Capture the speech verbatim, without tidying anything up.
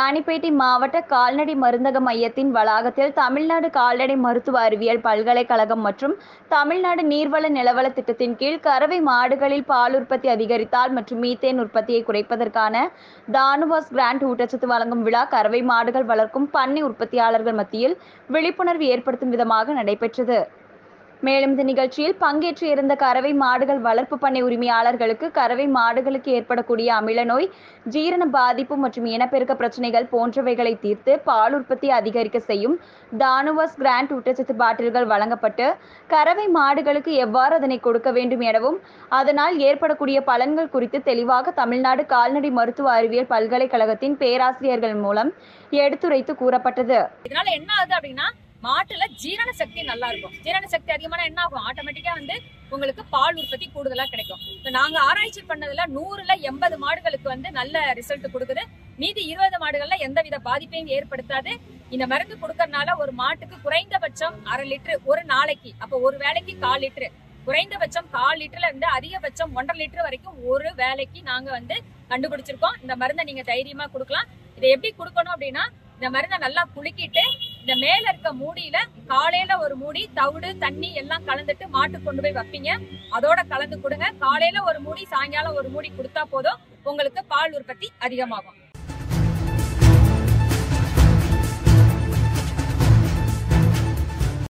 ராணிப்பேட்டை மாவட்ட கால்நடை மருந்தக மையத்தின் வளாகத்தில் தமிழ்நாடு கால்நடை மருத்துவ அறிவியல் பல்கலைக்கழகம் மற்றும் தமிழ்நாடு நீர்வள நிலவள திட்டத்தின் கீழ் கறவை மாடுகளில் பால் உற்பத்தி அதிகரித்தால் மற்றும் மீத்தேன் உற்பத்தியை குறைப்பதற்கான தானுவாஸ் கிராண்ட் ஊட்டச்சத்து வழங்கும் விழா கறவை மாடுகள் வளர்க்கும் பண்ணை உற்பத்தியாளர்கள் மத்தியில் விழிப்புணர்வு ஏற்படுத்தும் விதமாக நடைபெற்றது. மேலும் இந்த நிகழ்ச்சியில் பங்கேற்று இருந்த கறவை மாடுகள் வளர்ப்பு பண்ணை உரிமையாளர்களுக்கு கறவை மாடுகளுக்கு ஏற்படக்கூடிய அமில நோய், ஜீரண பாதிப்பு மற்றும் இனப்பெருக்க பிரச்சனைகள் போன்றவைகளை தீர்த்து பால் உற்பத்தி அதிகரிக்க செய்யும் தானுவாஸ் கிராண்ட் ஊட்டச்சத்து பாட்டில்கள் வழங்கப்பட்டு கறவை மாடுகளுக்கு எவ்வாறு அதனை கொடுக்க வேண்டும் எனவும் அதனால் ஏற்படக்கூடிய பலன்கள் குறித்து தெளிவாக தமிழ்நாடு கால்நடை மருத்துவ அறிவியல் பல்கலைக்கழகத்தின் பேராசிரியர்கள் மூலம் எடுத்துரைத்து கூறப்பட்டது. இதனால என்ன ஆகுது அப்படின்னா மாட்டுல ஜீரண சக்தி நல்லா இருக்கும். ஜீரண சக்தி அதிகமான என்ன ஆகும், ஆட்டோமேட்டிக்கா வந்து உங்களுக்கு பால் உற்பத்தி கூடுதலா கிடைக்கும். இப்ப நாங்க ஆராய்ச்சி பண்ணதுல நூறுல எண்பது மாடுகளுக்கு வந்து நல்ல ரிசல்ட் கொடுக்குது. மீதி இருபது மாடுகள்ல எந்தவித பாதிப்பையும் ஏற்படுத்தாது. இந்த மருந்து கொடுக்கறதுனால ஒரு மாட்டுக்கு குறைந்தபட்சம் அரை லிட்டரு ஒரு நாளைக்கு, அப்ப ஒரு வேளைக்கு கால் லிட்டரு, குறைந்தபட்சம் கால் லிட்டர்ல இருந்து அதிகபட்சம் ஒன்றரை லிட்டர் வரைக்கும் ஒரு வேலைக்கு நாங்க வந்து கண்டுபிடிச்சிருக்கோம். இந்த மருந்தை நீங்க தைரியமா கொடுக்கலாம். இதை எப்படி கொடுக்கணும் அப்படின்னா, இந்த மருந்தை நல்லா குலுக்கிட்டு இந்த மேல இருக்க மூடியில காலையில ஒரு மூடி தவிடு தண்ணி எல்லாம் கலந்துட்டு மாட்டு கொண்டு போய் வைப்பீங்க. அதோட கலந்து கொடுங்க. காலையில ஒரு மூடி, சாயங்காலம் ஒரு மூடி கொடுத்தா போதும், உங்களுக்கு பால் உற்பத்தி அதிகமாகும்.